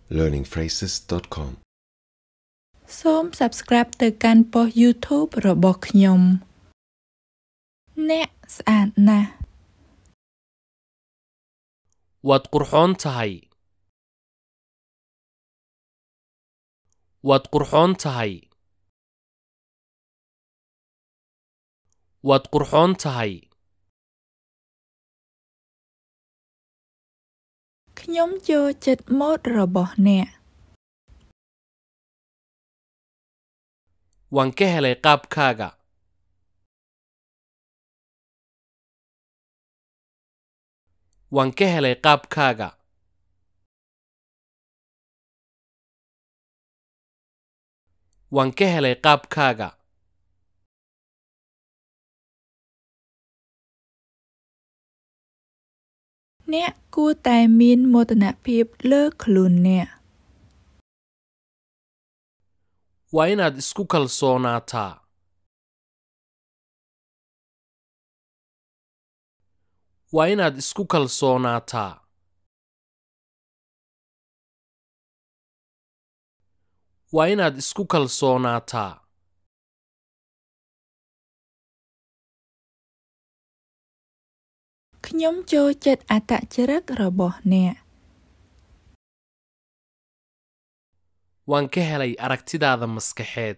learningphrases.com សូម Subscribe ទៅកាន់ប៉ុស YouTube របស់ខ្ញុំអ្នកស្អាតណាស់ waad qurxoon tahay waad qurxoon tahay waad qurxoon tahay ខ្ញុំចូលចិត្តម៉ូដរបស់អ្នក waan ka helay qaabkaaga waan ka helay qaabkaaga waan ka helay qaabkaaga អ្នកគួរតែមានមោទនភាពលើខ្លួនអ្នក waa inaad isku kalsoonaataa waa inaad isku kalsoonaataa waa inaad isku kalsoonaataa ខ្ញុំចូលចិត្តអត្តចរិតរបស់អ្នក waan ka helay aragtidaada maskaxeed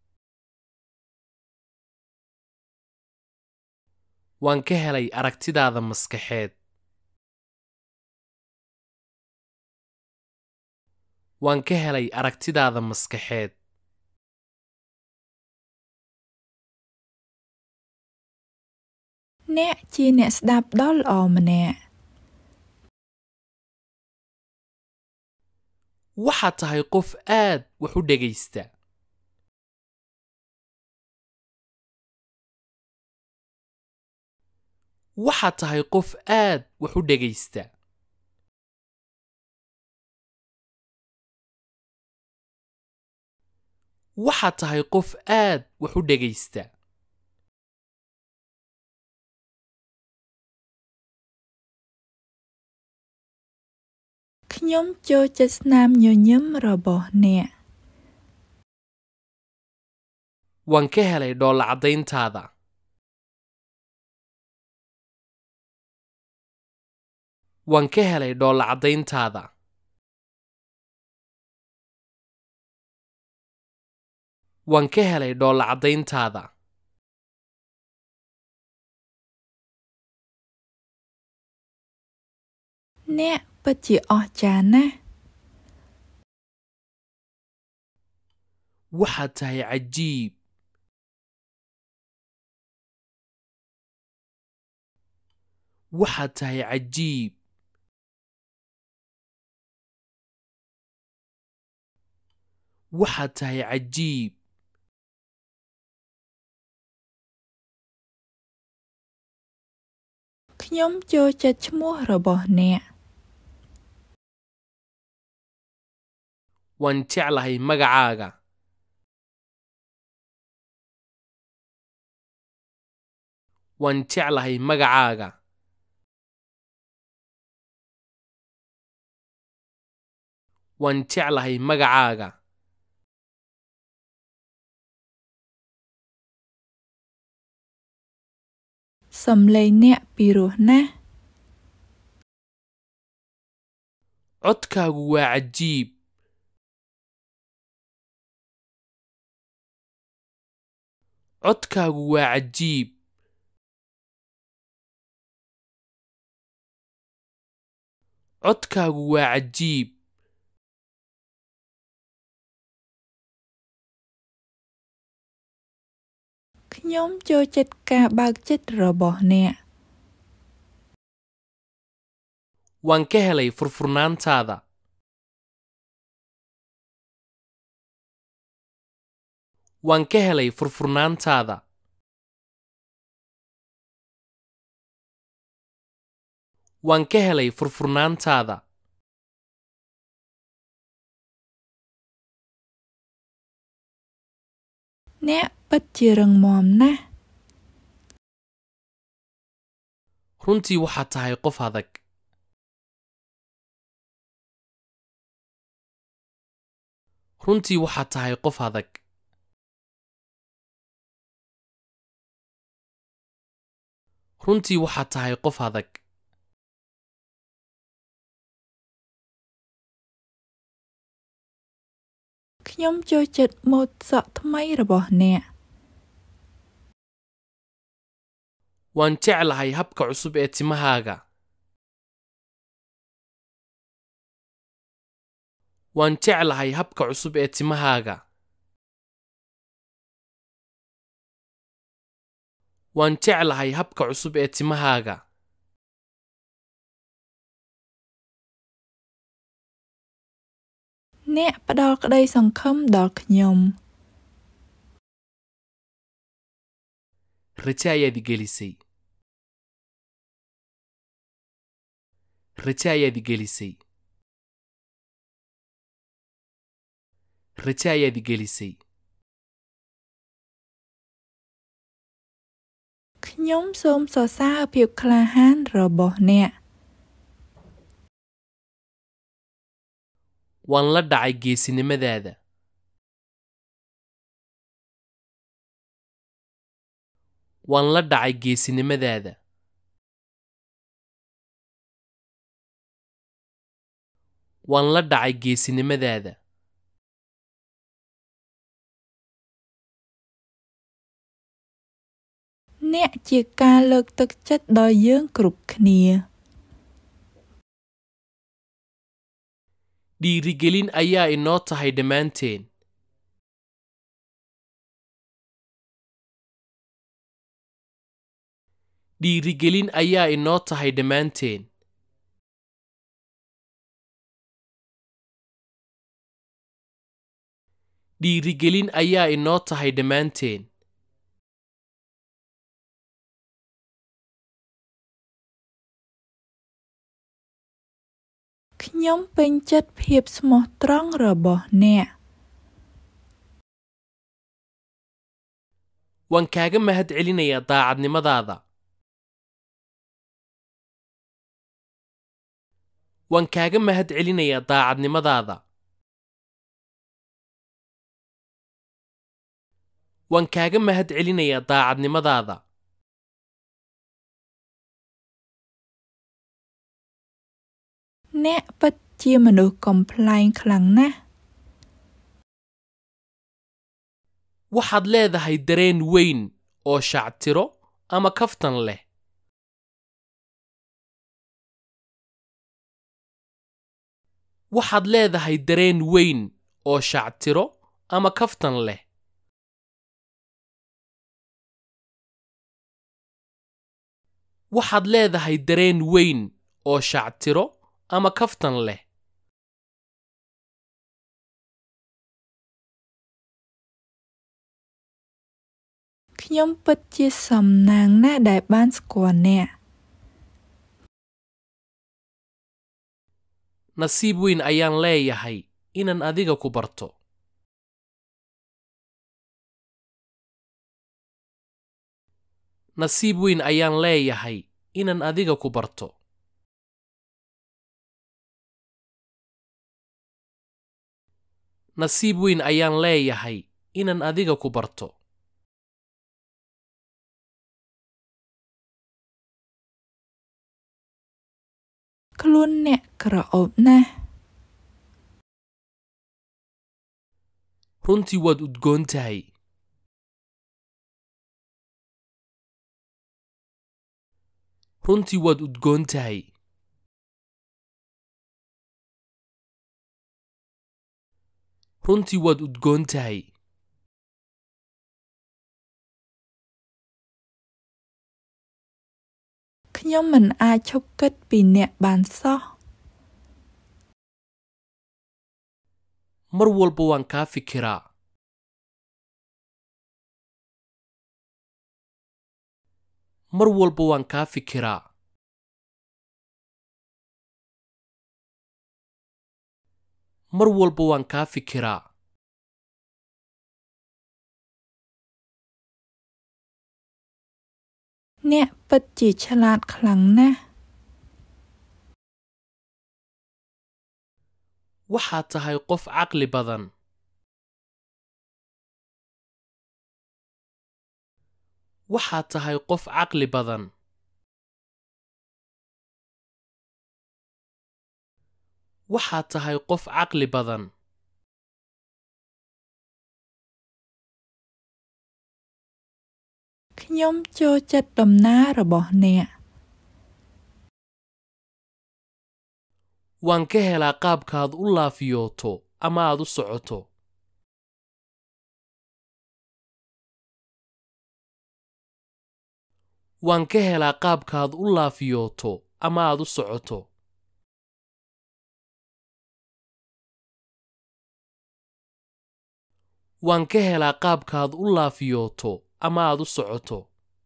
waan ka helay aragtidaada maskaxeed waan ka helay aragtidaada maskaxeed អ្នកជាអ្នកស្ដាប់ដ៏ល្អម្នាក់ waxaad tahay qof aad wax u dhegaysta waxaad tahay qof aad wax u dhegaysta waxaad tahay qof aad wax u dhegaysta ខ្ញុំចូលចិត្តស្នាមញញឹមរបស់អ្នក waan ka helay dhoolla caddayntaada waan ka helay dhoolla caddayntaada waan ka helay dhoolla caddayntaada អ្នកពិតជាអស្ចារ្យណាស់ waxaad tahay cajiib waxaad tahay cajiib waxaad tahay cajiib ខ្ញុំចូលចិត្តឈ្មោះរបស់អ្នក waan jeclahay magacaaga waan jeclahay magacaaga waan jeclahay magacaaga សំឡេងអ្នកពីរោះណាស់ codkaagu waa cajiib codkaagu waa cajiib codkaagu waa cajiib ខ្ញុំចូលចិត្តការបើកចិត្តរបស់អ្នក waan ka helay furfurnaantaada waan ka helay furfurnaantaada waan ka helay furfurnaantaada អ្នកពិតជារឹងមាំណាស់ runtii waxaad tahay qof adag runtii waxaad tahay qof adag runtii waxaad tahay qof adag ខ្ញុំចូលចិត្តម៉ូដសក់ថ្មីរបស់អ្នក waan jeclahay habka cusub ee timahaaga waan jeclahay habka cusub ee timahaaga waan jeclahay habka cusub ee timahaaga អ្នកផ្ដល់ក្តីសង្ឃឹមដល់ខ្ញុំ rajo ayaad igelisay rajo ayaad igelisay rajo ayaad igelisay ខ្ញុំសូមសរសើរភាពក្លាហានរបស់អ្នក waan la dhacay geesinimadaada waan la dhacay geesinimadaada waan la dhacay geesinimadaada អ្នកជាការលើកទឹកចិត្តដល់យើងគ្រប់គ្នា dhiirigelin ayaa inoo tahay dhammaanteen dhiirigelin ayaa inoo tahay dhammaanteen dhiirigelin ayaa inoo tahay dhammaanteen ខ្ញុំពេញចិត្តភាពស្មោះត្រង់របស់អ្នក waan kaaga mahadcelinayaa daacadnimadaada waan kaaga mahadcelinayaa daacadnimadaada waan kaaga mahadcelinayaa daacadnimadaada អ្នកពិតជាមនុស្សកំប្លែងខ្លាំងណាស់ waxaad leedahay dareen weyn oo shactiro ama kaftan leh waxaad leedahay dareen weyn oo shactiro ama kaftan leh waxaad leedahay dareen weyn oo shactiro ama kaftan leh ខ្ញុំពិតជាសំណាងណាស់ដែលបានស្គាល់អ្នក nasiib weyn ayaan leeyahay inaan adiga ku barto nasiib weyn ayaan leeyahay inaan adiga ku barto nasiib weyn ayaan leeyahay inaan adiga ku barto ខ្លួនអ្នកក្រអូបណាស់ runtii waad udgoon tahay runtii waad udgoon tahay runtii waad udgoon tahay ខ្ញុំមិនអាចឈប់គិតពីអ្នកបានសោះ mar walba waan kaa fikiraa mar walba waan kaa fikiraa mar walba waan kaa fikiraa អ្នកពិតជាឆ្លាតខ្លាំងណាស់ waxaad tahay qof caqli badan waxaad tahay qof caqli badan waxaad tahay qof caqli badan ខ្ញុំចូលចិត្តដំណើររបស់អ្នក waan ka helaa qaabkaad u laafiyooto ama aad u socoto waan ka helaa qaabkaad u laafiyooto ama aad u socoto waan ka helaa qaabkaad u laafiyooto ama aad u socoto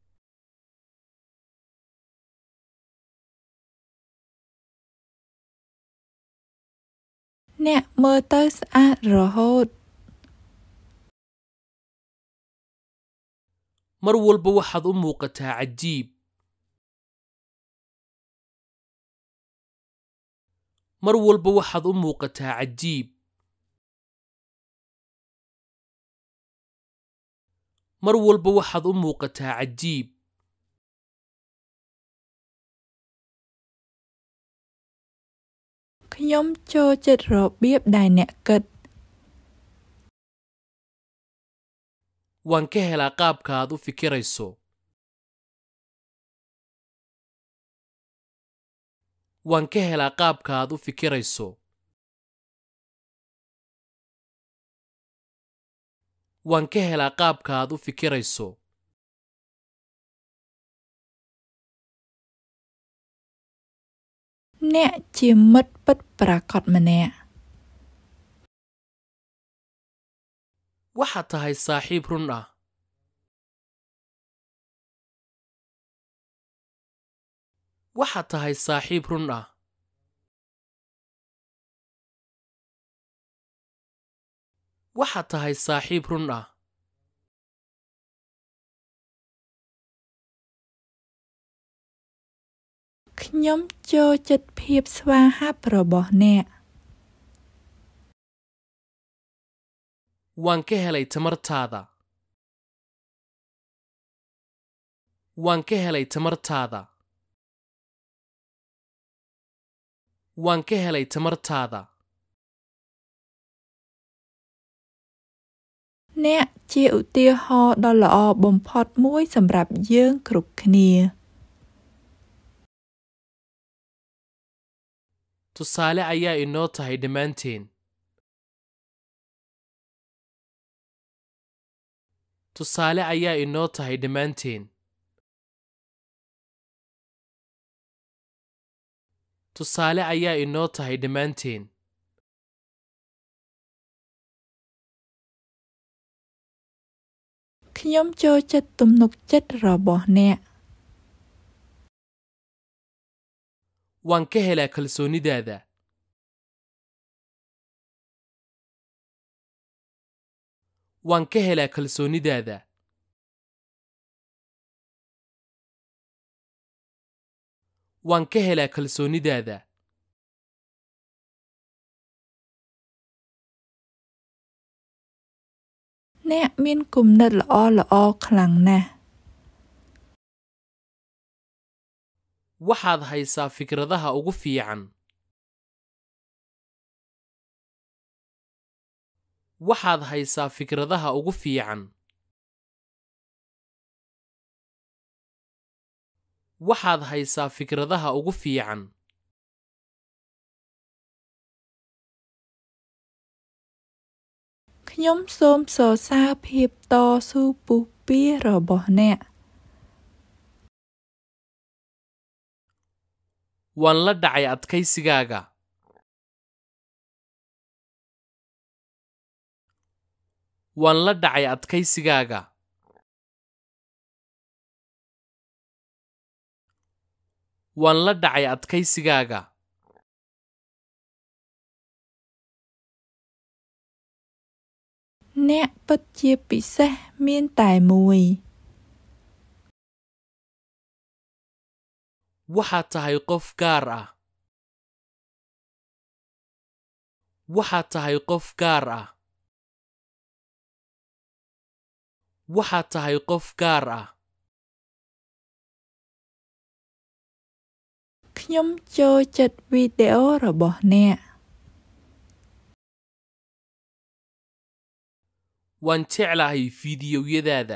អ្នកមើលទៅស្អាតរហូត mar walba waxaad u muuqataa cajiib mar walba waxaad u muuqataa cajiib mar walba waxaad u muuqataa cajiib ខ្ញុំចូលចិត្តរបៀបដែលអ្នកគិត waan ka helaa qaabka aad u fikirayso waan ka helaa qaabka aad u fikirayso waan ka helaa qaabka aad u fikirayso អ្នកជាមិត្តពិតប្រាកដម្នាក់ waxaad tahay saaxiib run ah waxaad tahay saaxiib run ah waxaad tahay saaxiib run ah ខ្ញុំចូលចិត្តភាពស្វាហាប់របស់អ្នក waan ka helay tamartaada waan ka helay tamartaada waan ka helay tamartaada អ្នកជាឧទាហរណ៍ដ៏ល្អបំផុតមួយសម្រាប់យើងគ្រប់គ្នា tusaale ayaa inoo tahay dhammaanteen tusaale ayaa inoo tahay dhammaanteen tusaale ayaa inoo tahay dhammaanteen ខ្ញុំចូលចិត្តទំនុកចិត្តរបស់អ្នក waan ka helaa kalsoonidaada waan ka helaa kalsoonidaada waan ka helaa kalsoonidaada អ្នកមានគំនិតល្អៗខ្លាំងណាស់ waxaad haysaa fikradaha ugu fiican waxaad haysaa fikradaha ugu fiican waxaad haysaa fikradaha ugu fiican ខ្ញុំសូមសរសើរភាពតស៊ូពុះពៀរបស់អ្នក waan la dhacay adkaysigaaga waan la dhacay adkaysigaaga waan la dhacay adkaysigaaga អ្នកពិតជាពិសេសមានតែមួយ waxaad tahay qof gaar ah waxaad tahay qof gaar ah waxaad tahay qof gaar ah ខ្ញុំចូលចិត្តវីដេអូរបស់អ្នក waan jeclahay fiidiyowyadaada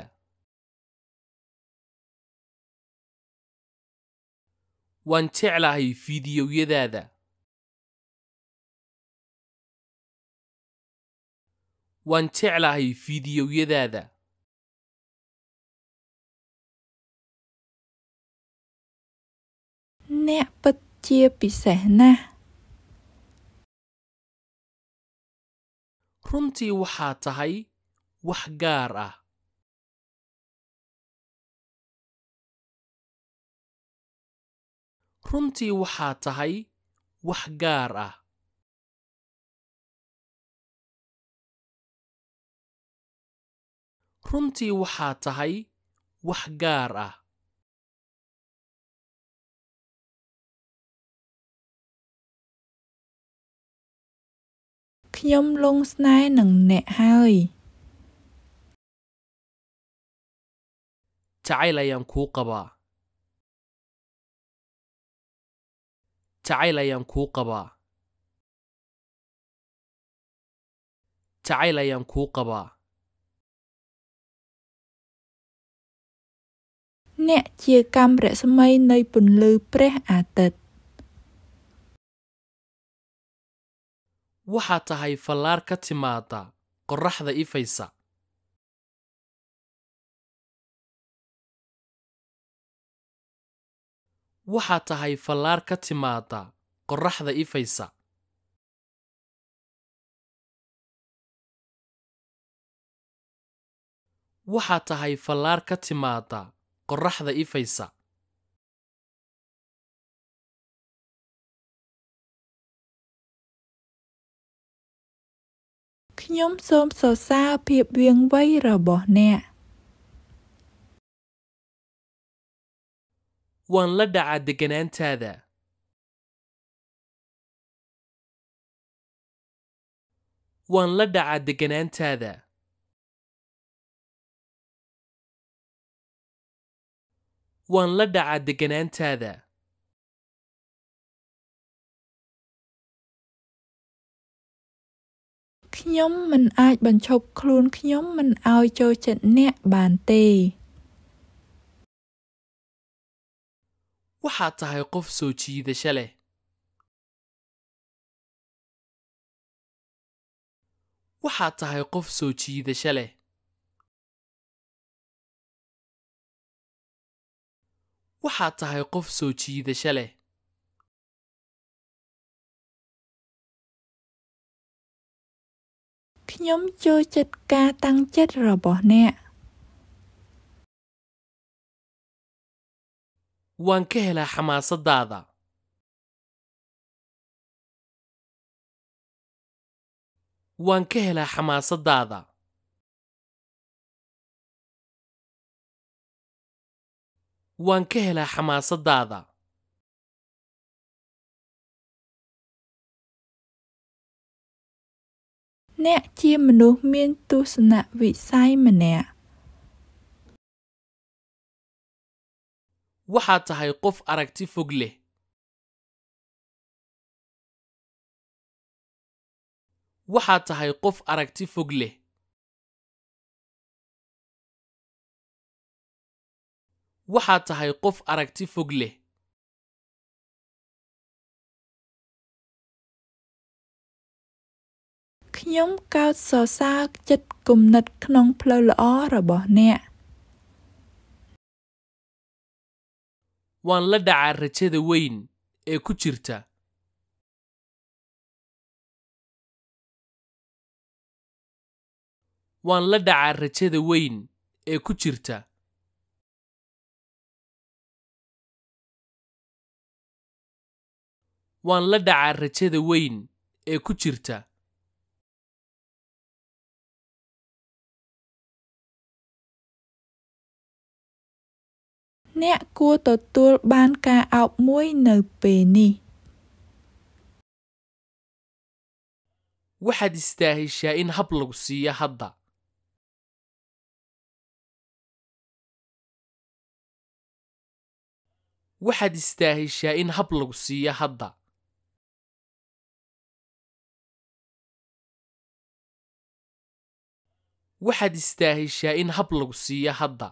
waan jeclahay fiidiyowyadaada waan jeclahay fiidiyowyadaada អ្នកពិតជាពិសេសណាស់ runtii waxaa tahay wax gaar ah runtii waxaa tahay wax gaar ah runtii waxaa tahay wax gaar ah ខ្ញុំលង់ស្នេហ៍នឹងអ្នកហើយ jacayl ayaan kuu qabaa jacayl ayaan kuu qabaa jacayl ayaan kuu qabaa អ្នកជាកាំរស្មីនៃពន្លឺព្រះអាទិត្យ waxaa tahay fallaar ka timaada qorraxda ifaysa waxaa tahay fallaar ka timaada qorraxda ifaysa waxaa tahay fallaar ka timaada qorraxda ifaysa ខ្ញុំសូមសរសើរភាពវាងវៃរបស់អ្នក waan la dhacaa degganaantaada waan la dhacaa degganaantaada waan la dhacaa degganaantaada ខ្ញុំមិនអាចបញ្ឈប់ខ្លួនខ្ញុំមិនឲ្យចូលចិត្តអ្នកបានទេ waxaad tahay qof soo jiidasho leh waxaad tahay qof soo jiidasho leh waxaad tahay qof soo jiidasho leh ខ្ញុំចូលចិត្តការតាំងចិត្តរបស់អ្នក waan ka helaa xamaasadaada waan ka helaa xamaasadaada waan ka helaa xamaasadaada អ្នកជាមនុស្សមានទស្សនវិស័យម្នាក់ waxaad tahay qof aragti fog leh waxaad tahay qof aragti fog leh waxaad tahay qof aragti fog leh ខ្ញុំកោតសរសើរចិត្តគំនិតក្នុងផ្លូវល្អរបស់អ្នក waan la dhacaa rajada weyn ee ku jirta waan la dhacaa rajada weyn ee ku jirta waan la dhacaa rajada weyn ee ku jirta អ្នកគួរទទួលបានការអោបមួយនៅពេលនេះ waxaad istaahishaa in hab lagu siiyo hadda waxaad istaahishaa in hab lagu siiyo hadda waxaad istaahishaa in hab lagu siiyo hadda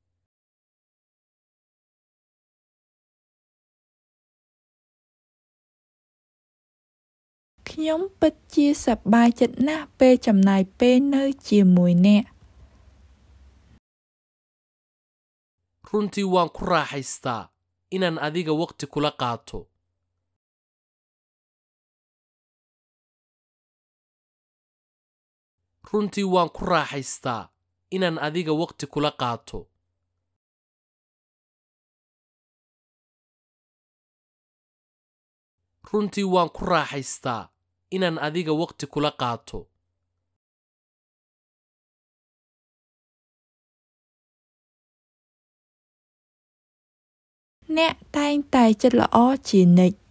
ខ្ញុំពិតជាសប្បាយចិត្តណាស់ពេលចំណាយពេលនៅជាមួយអ្នក runtii waan ku raaxaystaa inaan adiga waqti kula qaato runtii waan ku raaxaystaa inaan adiga waqti kula qaato runtii waan ku raaxaystaa inaan adiga waqti kula qaato អ្នកតែងតែចិត្តល្អជានិច្ច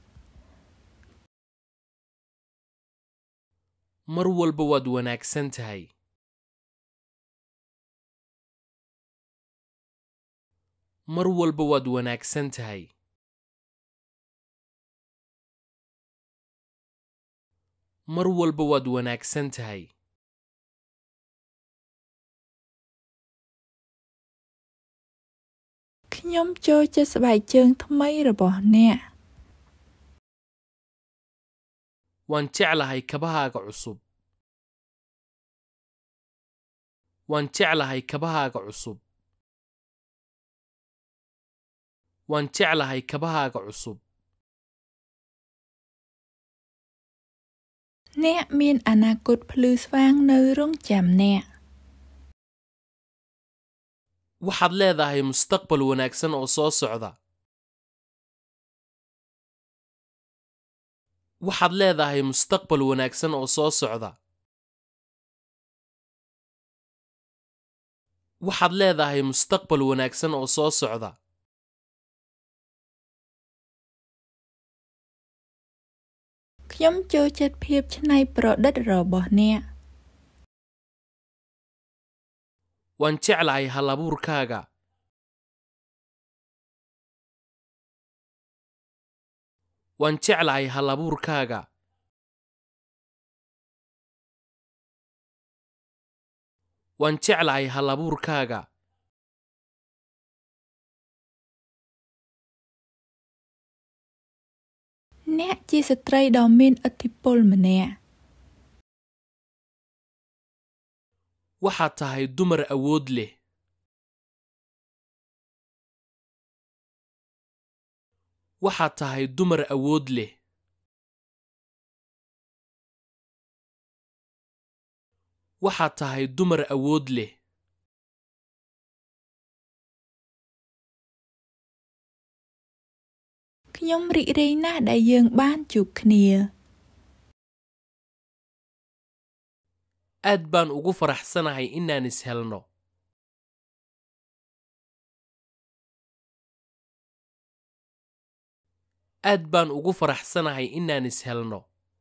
mar walba waad wanaagsan tahay mar walba waad wanaagsan tahay mar walba waad wanaagsan tahay ខ្ញុំចូលចិត្តស្បែកជើងថ្មីរបស់អ្នក waan jeclahay kabahaaga cusub waan jeclahay kabahaaga cusub waan jeclahay kabahaaga cusub អ្នកមានអនាគតភ្លឺស្វាងនៅរង់ចាំអ្នក waxaad leedahay mustaqbal wanaagsan oo soo socda waxaad leedahay mustaqbal wanaagsan oo soo socda waxaad leedahay mustaqbal wanaagsan oo soo socda ខ្ញុំចូលចិត្តភាពច្នៃប្រឌិតរបស់អ្នក waan jeclahay halabuurkaaga waan jeclahay halabuurkaaga waan jeclahay halabuurkaaga អ្នកជាស្ត្រីដ៏មានឥទ្ធិពលម្នាក់ waxaad tahay dumar awood leh waxaad tahay dumar awood leh waxaad tahay dumar awood leh ខ្ញុំរីករាយណាស់ដែលយើងបានជួបគ្នា aad baan ugu faraxsanahay inaan is helno aad baan ugu faraxsanahay inaan is helno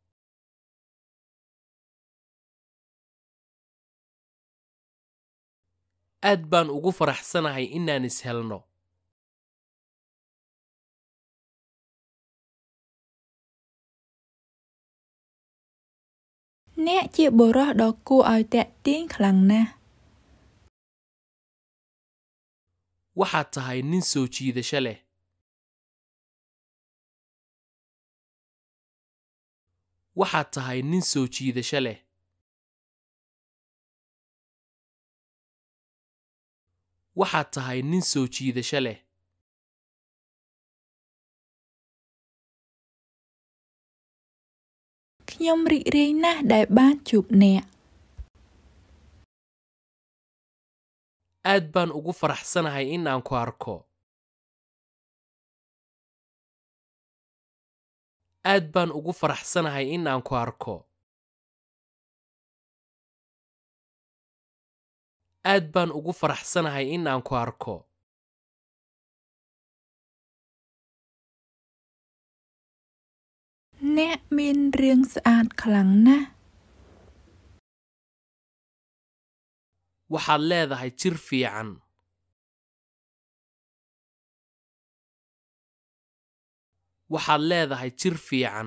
aad baan ugu faraxsanahay inaan is helno អ្នកជាបុរសដ៏គួរឲ្យទាក់ទាញខ្លាំងណាស់ waxaad tahay nin soo jiidasho leh waxaad tahay nin soo jiidasho leh waxaad tahay nin soo jiidasho leh ខ្ញុំរីករាយណាស់ដែលបានជួបអ្នក aad baan ugu faraxsanahay inaan ku arko aad baan ugu faraxsanahay inaan ku arko aad baan ugu faraxsanahay inaan ku arko អ្នកមានរាងស្អាតខ្លាំងណាស់ waxaad leedahay jir fiican waxaad leedahay jir fiican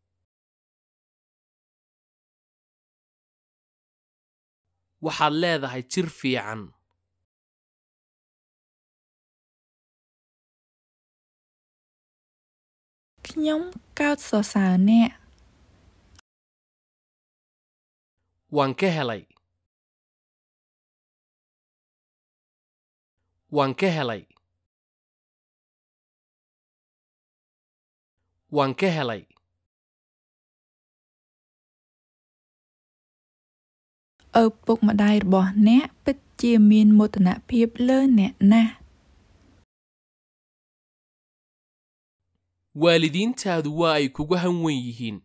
waxaad leedahay jir fiican ខ្ញុំកោតសរសើរអ្នក waan ka helay waan ka helay waan ka helay ឪពុកម្ដាយរបស់អ្នកពិតជាមានមោទនភាពលើអ្នកណាស់ waalidiintaadu waa ay kugu hanwen yihiin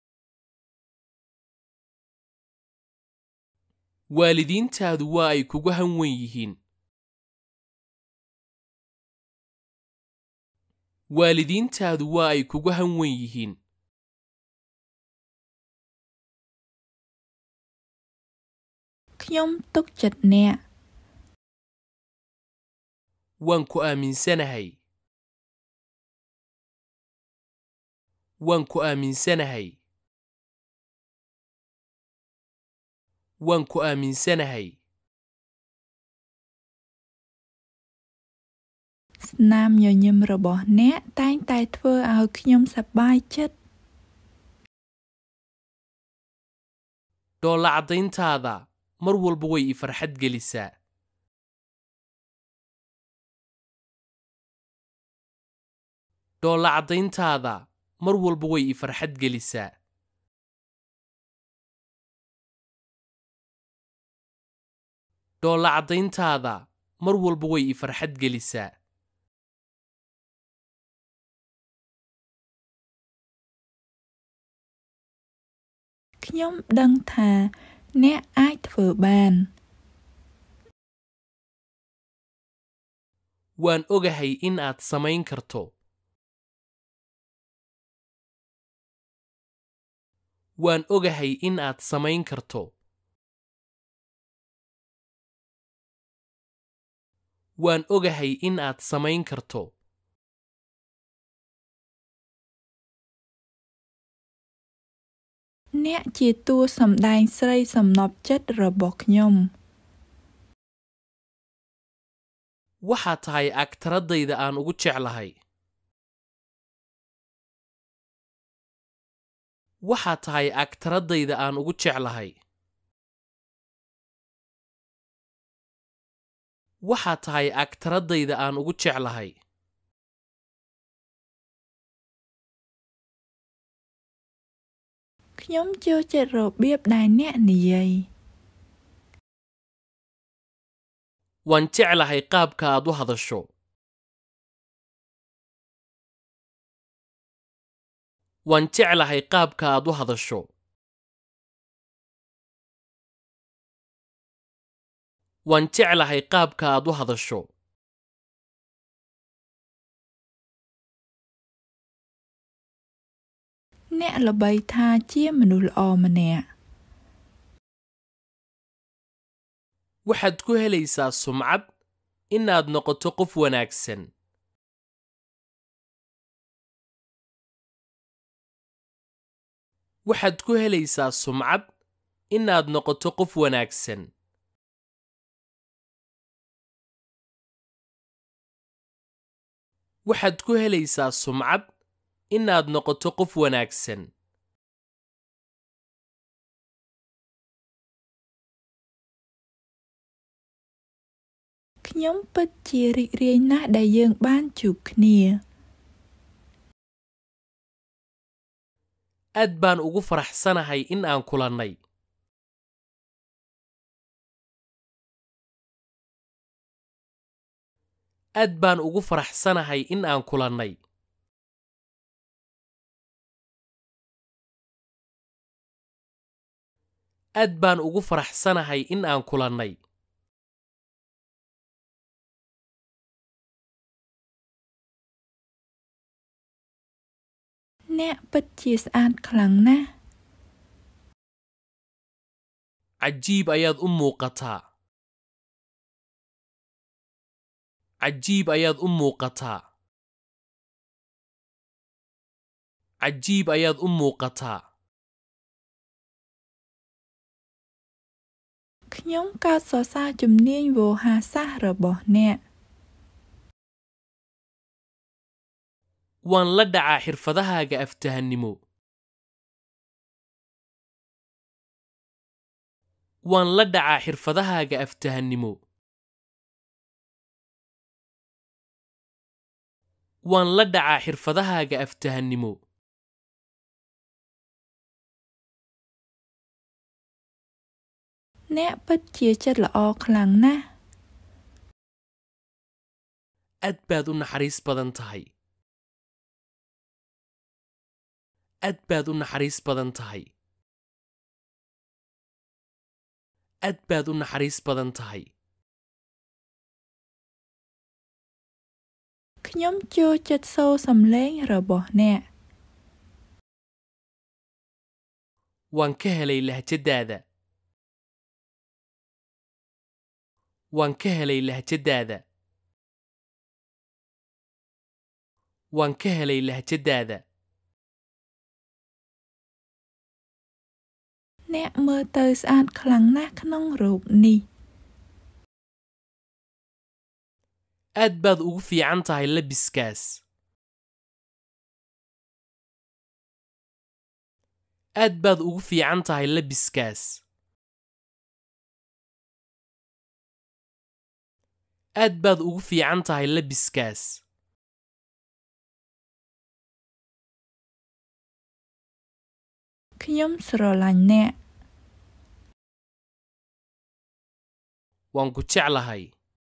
waalidiintaadu waa ay kugu hanwen yihiin waalidiintaadu waa ay kugu hanwen yihiin ខ្ញុំទុកចិត្តអ្នក waan ku aaminsanahay waan ku aaminsanahay waan ku aaminsanahay ស្នាមញញឹមរបស់អ្នកតែងតែធ្វើឲ្យខ្ញុំសប្បាយចិត្ត dhoolla caddayntaada mar walba way i farxad gelisaa dhoolla caddayntaada mar walba way i farxad gelisaa dhoolla caddayntaada mar walba way i farxad gelisaa ខ្ញុំដឹងថាអ្នកអាចធ្វើបាន waan ogahay in aad samayn karto waan ogahay in aad samayn karto waan ogahay in aad samayn karto អ្នកជាតួសម្ដែងស្រីសំណព្វចិត្តរបស់ខ្ញុំ waxaad tahay agtaradayda aan ugu jeclahay waxaad tahay agtaradayda aan ugu jeclahay waxaad tahay agtaradayda aan ugu jeclahay ខ្ញុំចូលចិត្តរបៀបដែលអ្នកនិយាយ waan jeclahay qaabka aad u hadasho waan jeclahay qaabka aad u hadasho waan jeclahay qaabka aad u hadasho អ្នកល្បីថាជាមនុស្សល្អម្នាក់ waxaad ku helaysaa sumcad inaad noqoto qof wanaagsan waxaad ku helaysaa sumcad inaad noqoto qof wanaagsan waxaad ku helaysaa sumcad inaad noqoto qof wanaagsan ខ្ញុំពិតជារីករាយណាស់ដែលយើងបានជួបគ្នា aad baan ugu faraxsanahay in aan kulannay aad baan ugu faraxsanahay in aan kulannay aad baan ugu faraxsanahay in aan kulannay អ្នកពិតជាស្អាតខ្លាំងណាស់ cajiib ayaad u muuqataa cajiib ayaad u muuqataa cajiib ayaad u muuqataa ខ្ញុំកើតសរសើរជំនាញវោហារសាស្ត្ររបស់អ្នក waan la dhacaa xirfadahaaga aftahannimo waan la dhacaa xirfadahaaga aftahannimo waan la dhacaa xirfadahaaga aftahannimo អ្នកពិតជាចិត្តល្អខ្លាំងណាស់ aad baad u naxariis badan tahay aad baad u naxariis badan tahay aad baad u naxariis badan tahay ខ្ញុំចូលចិត្តសូរសំឡេងរបស់អ្នក waan ka helay lahjadaada waan ka helay lahjadaada waan ka helay lahjadaada អ្នកមើលទៅស្អាតខ្លាំងណាស់ក្នុងរូបនេះ aad baad ugu fiican tahay labiskaas aad baad ugu fiican tahay labiskaas aad baad ugu fiican tahay labiskaas ខ្ញុំស្រឡាញ់អ្នក waan ku jeclahay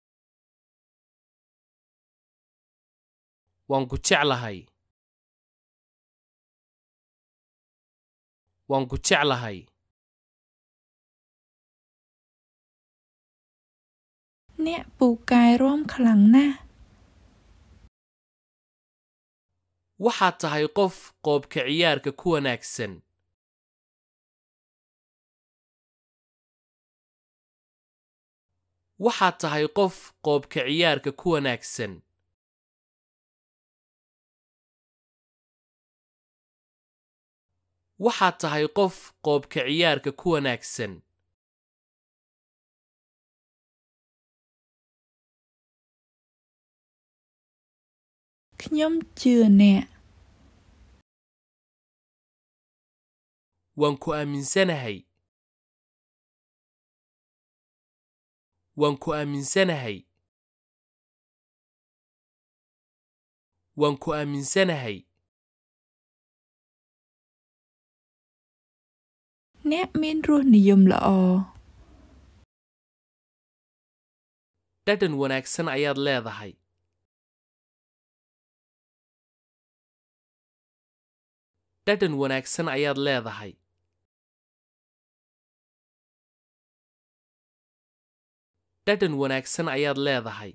waan ku jeclahay waan ku jeclahay អ្នកពូកែរាំខ្លាំងណាស់ waxaad tahay qof qoobka ciyaarka ku wanaagsan waxaad tahay qof qoobka ciyaarka ku wanaagsan waxaad tahay qof qoobka ciyaarka ku wanaagsan ខ្ញុំជឿអ្នក waan ku aaminsanahay waan ku aaminsanahay waan ku aaminsanahay អ្នកមានរសនិយមល្អ dhadhan wanaagsan ayaad leedahay dhadhan wanaagsan ayaad leedahay dhadhan wanaagsan ayaad leedahay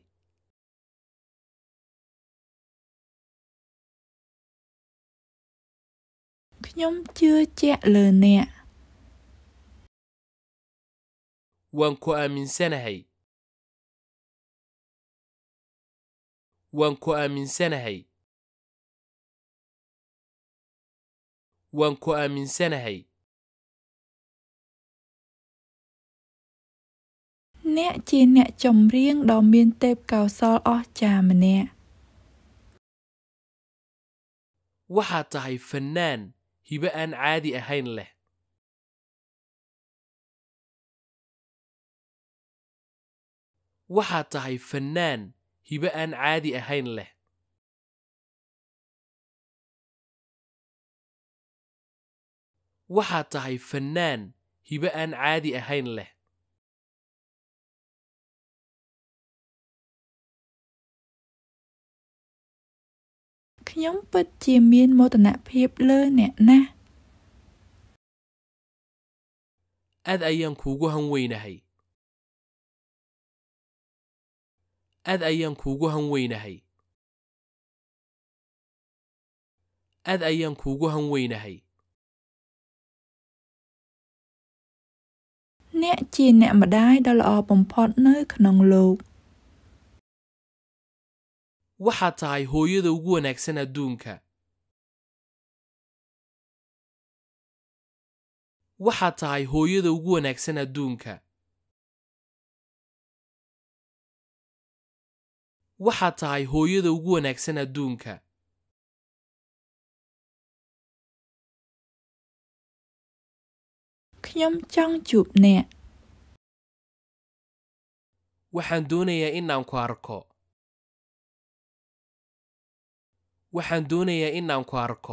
ខ្ញុំជឿជាក់លើអ្នក waan ku aaminsanahay waan ku aaminsanahay waan ku aaminsanahay អ្នកជាអ្នកចម្រៀងដ៏មានទេពកោសល្យអស្ចារ្យម្នាក់ waxaad tahay fannaan hibe aan caadi ahayn leh waxaad tahay fannaan hibe aan caadi ahayn leh waxaad tahay fannaan hibe aan caadi ahayn leh ខ្ញុំពិតជាមានមោទនភាពលើអ្នកណាស់ aad ayaan kuugu hanweynahay aad ayaan kuugu hanweynahay aad ayaan kuugu hanweynahay អ្នកជាអ្នកម្ដាយដ៏ល្អបំផុតនៅក្នុងលោក waxaad tahay hooyada ugu wanaagsan adduunka waxaad tahay hooyada ugu wanaagsan adduunka waxaad tahay hooyada ugu wanaagsan adduunka ខ្ញុំចង់ជួបអ្នក waxaan doonayaa inaan ku arko waxaan doonayaa inaan ku arko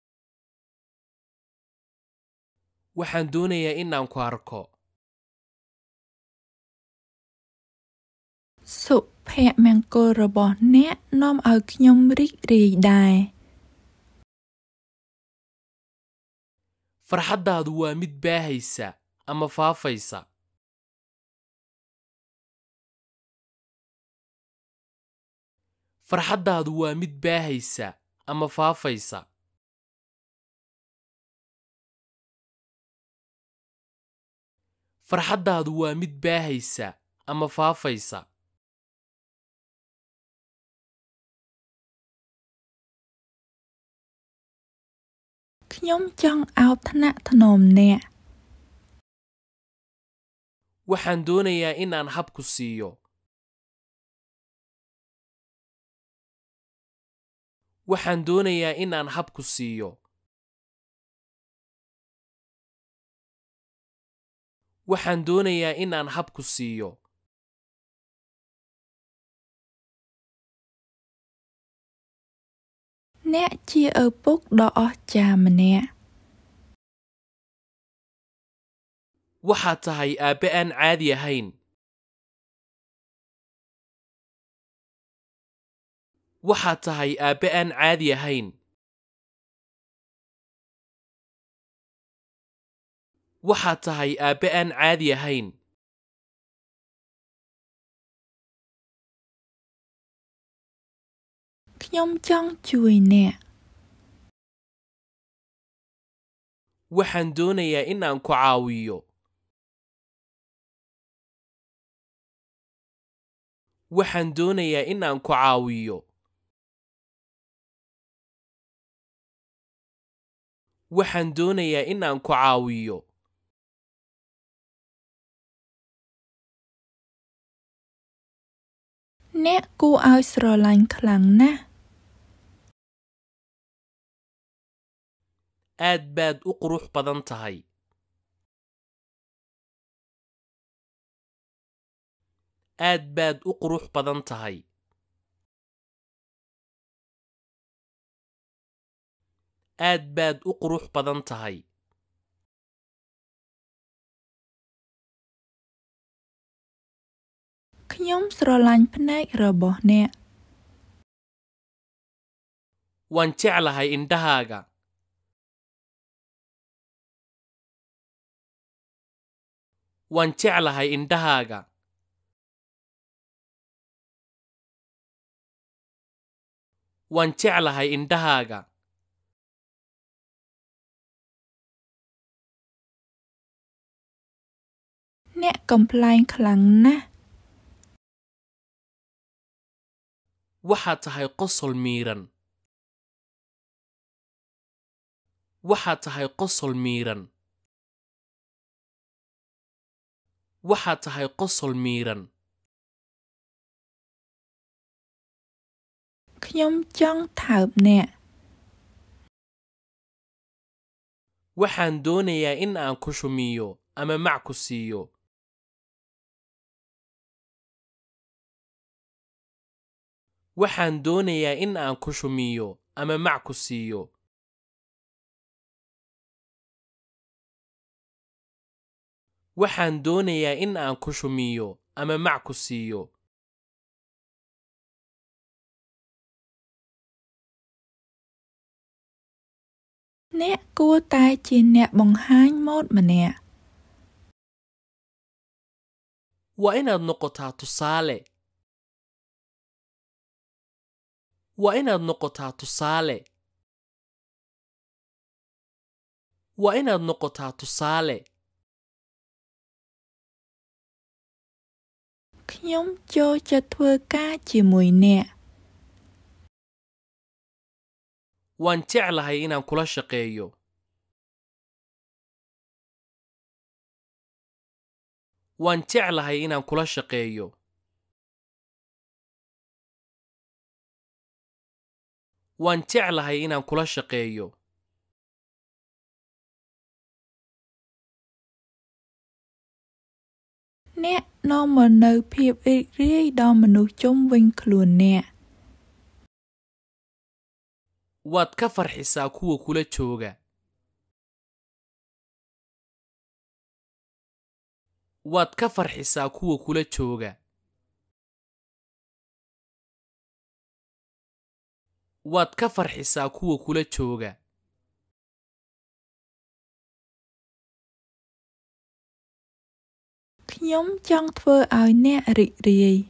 waxaan doonayaa inaan ku arko សុភមង្គលរបស់អ្នកនាំឲ្យខ្ញុំរីករាយដែរ farxaddaadu waa mid baahaysa ama faafaysa farxaddaadu waa mid baahaysa ama faafaysa farxaddaadu waa mid baahaysa ama faafaysa ខ្ញុំចង់អោបថ្នាក់ថ្នមអ្នក waxaan doonayaa inaan hab ku siiyo waxaan doonayaa inaan hab ku siiyo waxaan doonayaa inaan hab ku siiyo អ្នកជាឪពុកដ៏អស្ចារ្យម្នាក់ waxaad tahay aabbe aan caadi ahayn waxaad tahay aabbe aan caadi ahayn waxaad tahay aabbe aan caadi ahayn ខ្ញុំចង់ជួយអ្នក waxaan doonayaa inaan ku caawiyo waxaan doonayaa inaan ku caawiyo waxaan doonayaa inaan ku caawiyo អ្នកគួរឲ្យស្រឡាញ់ខ្លាំងណាស់ aad baad u qurux badan tahay aad baad u qurux badan tahay aad baad u qurux badan tahay ខ្ញុំស្រឡាញ់ភ្នែករបស់អ្នក waan jeclahay indhahaaga waan jeclahay indhahaaga waan jeclahay indhahaaga អ្នកកំប្លែងខ្លាំងណាស់ waxaad tahay qosol miiran waxaad tahay qosol miiran waxaad tahay qosol miiran ខ្ញុំចង់ថើបអ្នក waxaan doonayaa in aan ku shumiyo ama mac ku siiyo waxaan doonayaa in aan ku shumiyo ama mac ku siiyo waxaan doonayaa in aan ku shumiyo ama mac ku siiyo អ្នកគួរតែជាអ្នកបង្ហាញម៉ូដម្នាក់ waa inaad noqotaa tusaale waa inaad noqotaa tusaale waa inaad noqotaa tusaale ខ្ញុំចូលចិត្តធ្វើការជាមួយអ្នក waan jeclahay inaan kula shaqeeyo waan jeclahay inaan kula shaqeeyo waan jeclahay inaan kula shaqeeyo អ្នកនាំមកនូវភាពរីករាយដល់មនុស្សជុំវិញខ្លួនអ្នក waad ka farxisaa kuwa kula jooga waad ka farxisaa kuwa kula jooga waad ka farxisaa kuwa kula jooga ខ្ញុំចង់ធ្វើឲ្យអ្នករីករាយ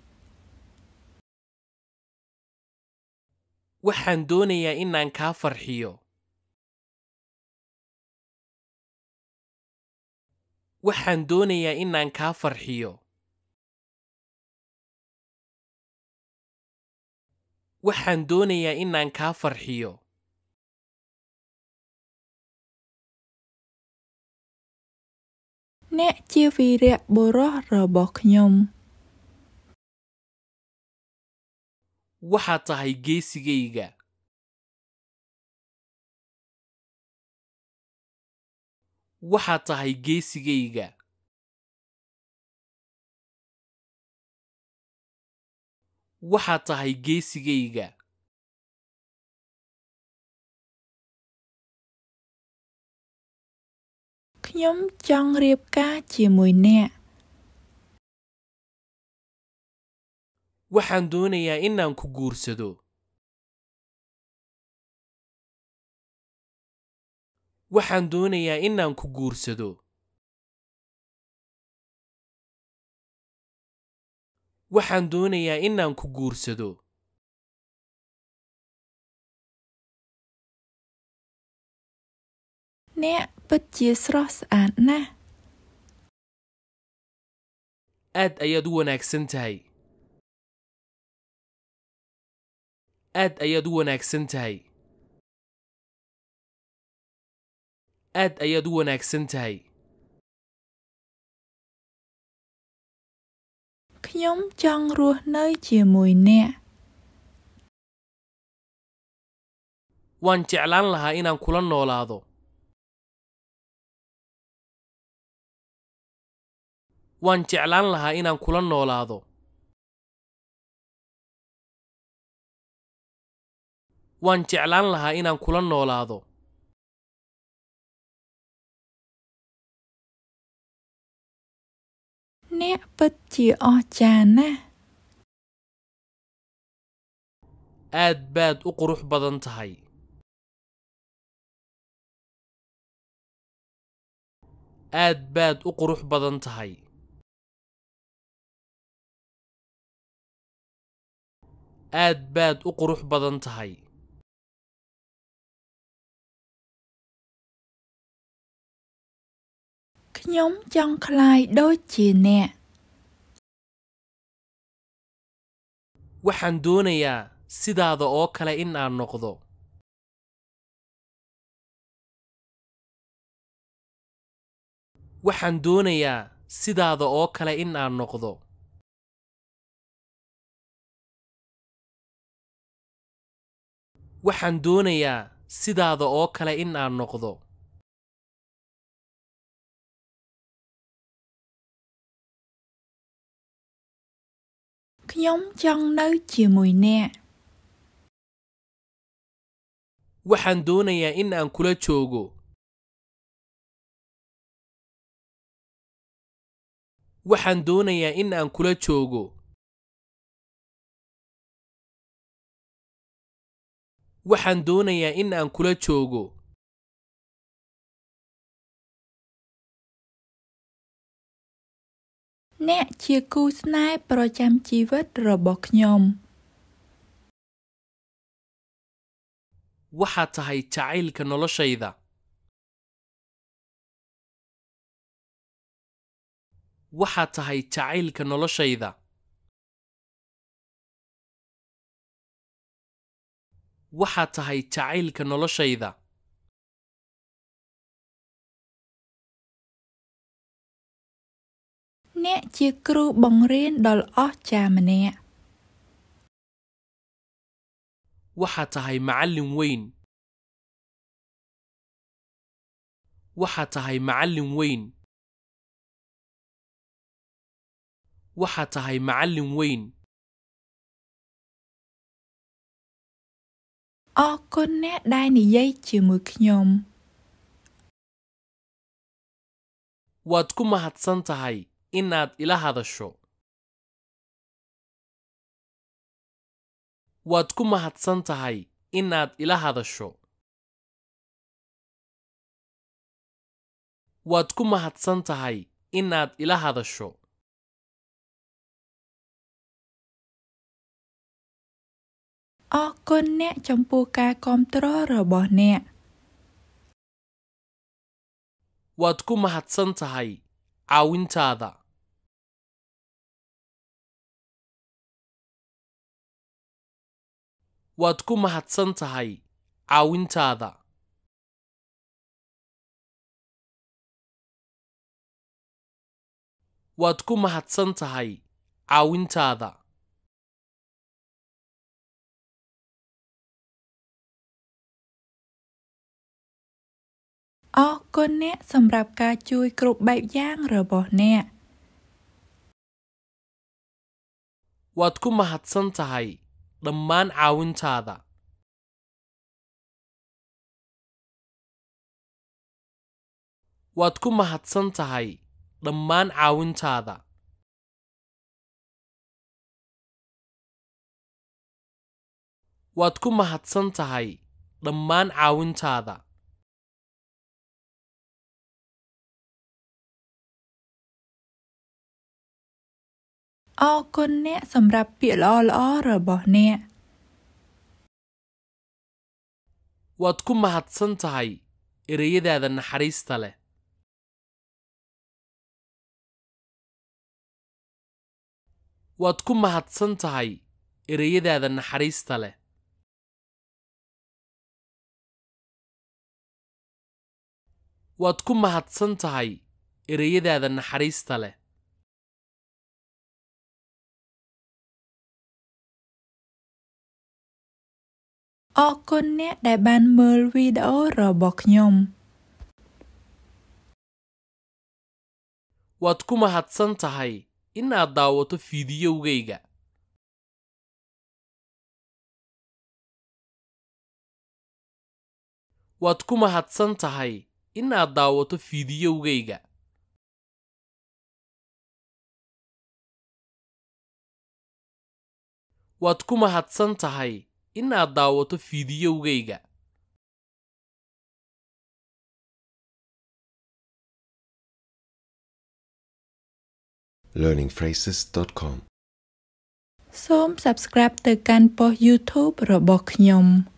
waxaan doonayaa inaan kaa farxiyo waxaan doonayaa inaan kaa farxiyo waxaan doonayaa inaan kaa farxiyo អ្នកជាវីរបុរសរបស់ខ្ញុំ waxaad tahay geesigayga waxaad tahay geesigayga waxaad tahay geesigayga ខ្ញុំចង់រៀបការជាមួយអ្នក waxaan doonayaa inaan ku guursado waxaan doonayaa inaan ku guursado waxaan doonayaa inaan ku guursado អ្នកពិតជាស្រស់ស្អាតណាស់ aad ayaad u wanaagsan tahay aad ayaad u wanaagsan tahay aad ayaad u wanaagsan tahay ខ្ញុំចង់រស់នៅជាមួយអ្នក waan jeclaan lahaa inaan kula noolaado waan jeclaan lahaa inaan kula noolaado waan jeclaan lahaa inaan kula noolaado អ្នកពិតជាអស្ចារ្យណាស់ aad baad u qurux badan tahay aad baad u qurux badan tahay aad baad u qurux badan tahay ខ្ញុំចង់ក្លាយដូចជាអ្នក waxaan doonayaa sidaada oo kale in aan noqdo waxaan doonayaa sidaada oo kale in aan noqdo waxaan doonayaa sidaada oo kale in aan noqdo ខ្ញុំចង់នៅជាមួយអ្នក waxaan doonayaa in aan kula joogo waxaan doonayaa in aan kula joogo waxaan doonayaa in aan kula joogo អ្នកជាគូស្នេហ៍ប្រចាំជីវិតរបស់ខ្ញុំ waxaad tahay jacaylka noloshayda waxaad tahay jacaylka noloshayda waxaad tahay jacaylka noloshayda ខអ្នកជាគ្រូបង្រៀនដ៏ល្អចាម្នាក់ waxaad tahay macallin weyn waxaad tahay macallin weyn waxaad tahay macallin weyn អរគុណអ្នកដែលនិយាយជាមួយខ្ញុំ waad ku mahadsan tahay inaad ila hadasho waad ku mahadsan tahay inaad ila hadasho waad ku mahadsan tahay inaad ila hadasho អរគុណអ្នកចំពោះការគាំទ្ររបស់អ្នក waad ku mahadsan tahay caawintaada waad ku mahadsan tahay caawintaada waad ku mahadsan tahay caawintaada អរគុណអ្នកសម្រាប់ការជួយគ្រប់បែបយ៉ាងរបស់អ្នក waad ku mahadsan tahay dhammaan caawintaada waad ku mahadsan tahay dhammaan caawintaada waad ku mahadsan tahay dhammaan caawintaada អរគុណអ្នកសម្រាប់ពាក្យល្អៗរបស់អ្នក waad ku mahadsan tahay ereyadaada naxariista leh waad ku mahadsan tahay ereyadaada naxariista leh waad ku mahadsan tahay ereyadaada naxariista leh អរគុណអ្នកដែលបានមើលវីដេអូរបស់ខ្ញុំ waad ku mahadsan tahay inaad daawato fiidiyowgayga waad ku mahadsan tahay inaad daawato fiidiyowgayga waad ku mahadsan tahay inaad daawato fiidiyowgayga learningphrases.com សូម Subscribe ទៅកាន់ប៉ុស្តិ៍ YouTube របស់ខ្ញុំ